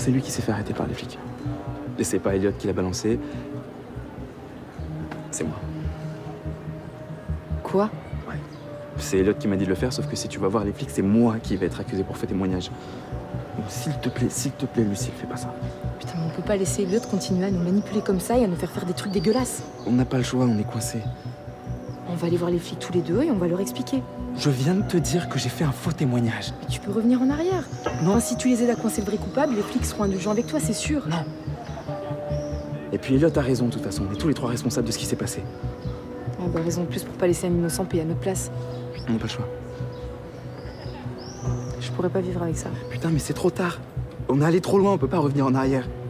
C'est lui qui s'est fait arrêter par les flics. Et c'est pas Elliot qui l'a balancé. C'est moi. Quoi? Ouais. C'est Elliot qui m'a dit de le faire, sauf que si tu vas voir les flics, c'est moi qui vais être accusé pour faux témoignage. Donc s'il te plaît, Lucille, fais pas ça. Putain, mais on peut pas laisser Elliot continuer à nous manipuler comme ça et à nous faire des trucs dégueulasses. On n'a pas le choix, on est coincé. On va aller voir les flics tous les deux et on va leur expliquer. Je viens de te dire que j'ai fait un faux témoignage. Mais tu peux revenir en arrière. Non. Enfin, si tu les aides à coincer le vrai coupable, les flics seront indulgents avec toi, c'est sûr. Non. Et puis Elliot a raison, de toute façon. On est tous les trois responsables de ce qui s'est passé. Ah bah, raison de plus pour pas laisser un innocent payer à notre place. On n'a pas le choix. Je pourrais pas vivre avec ça. Putain, mais c'est trop tard. On est allé trop loin, on peut pas revenir en arrière.